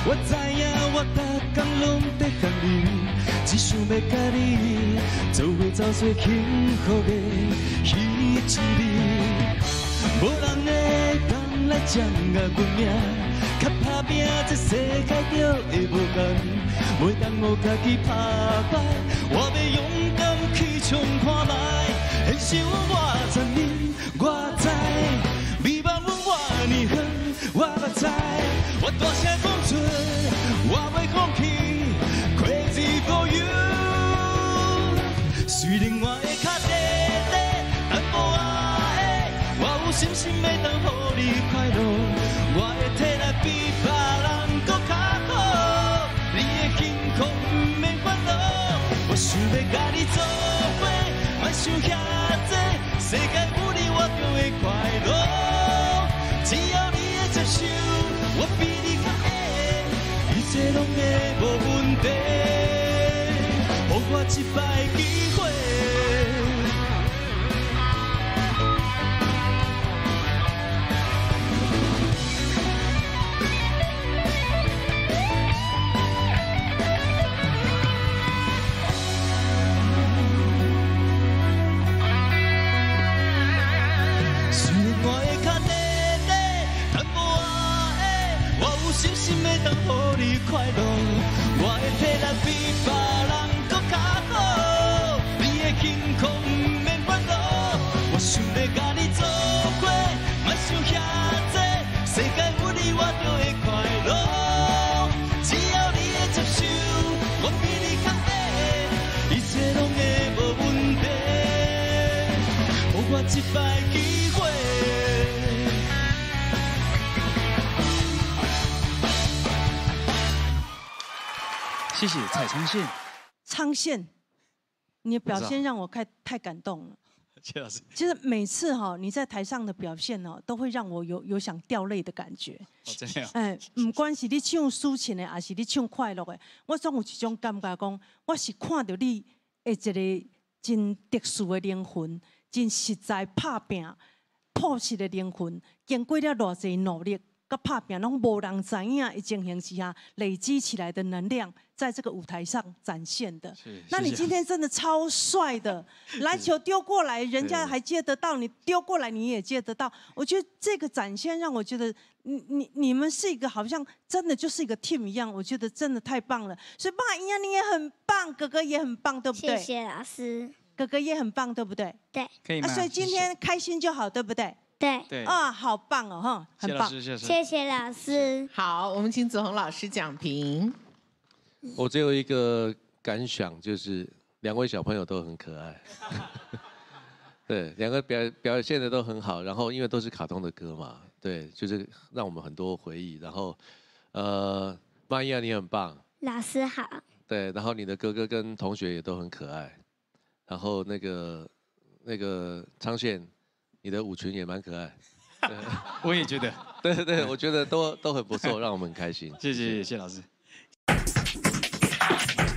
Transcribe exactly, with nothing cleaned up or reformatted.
我知影我逐天拢在等你，只想要甲你做伙走最幸福的彼一日。无人会讲来掌握阮命，较打拼这世界就会无共。每当我家己打败，我要勇敢去冲看卖。现实我知你，我知，美梦阮我呢远，我目知。我大声讲出，我袂放弃 ，Crazy for you。虽然我的脚短短，但无爱的，我有信心要当予你快乐。我会替来比别人搁较好，你的幸福不免烦恼。我想要甲你做伙，莫想遐多，世界有你我就会快乐。只要你会接受，我比你较爱，一切拢会无问题。给我一摆机会。虽然我的脚短短，但无爱的，我有信心要当予你快乐。我会替来比别人搁较好，你的幸福不免烦恼。我想要甲你做伙，莫想遐多，世界有你我就会快乐。只要你会接受，我比你较爱，一切拢会无问题。给我一摆机会。谢谢蔡昌宪。 昌宪，你的表现让我太太感动了。 谢老师。 其实每次哈、哦、你在台上的表现哦，都会让我有有想掉泪的感觉。 哦，真的。 哎，不管是你唱抒情的，还是你唱快乐的，我总有一种感觉讲，我是看到你的一个真特殊的灵魂，真实在打拼、朴实的灵魂，经过了偌济努力。甲拍拼拢无人知影的情形之下，累积起来的能量，在这个舞台上展现的。那你今天真的超帅的，篮球丢过来，人家还接得到，你丢过来你也接得到。我觉得这个展现让我觉得，你你你们是一个好像真的就是一个 team 一样，我觉得真的太棒了。所以爸，营养你也很棒，哥哥也很棒，对不对？ 谢谢老师。 哥哥也很棒，对不对？ 对。 可以吗？ 啊，所以今天开心就好，对不对？ 对对啊，好棒哦，哈，很棒， 谢谢老师。 好，我们请子恒老师讲评。 我只有一个感想，就是两位小朋友都很可爱。对，两个表表现的都很好，然后因为都是卡通的歌嘛，对，就是让我们很多回忆。然后，呃，曼依啊，你很棒， 老师好。 对，然后你的哥哥跟同学也都很可爱，然后那个那个昌宪。你的舞裙也蛮可爱， 我也觉得， 对对，我觉得都都很不错，让我们很开心。 谢谢谢谢老师。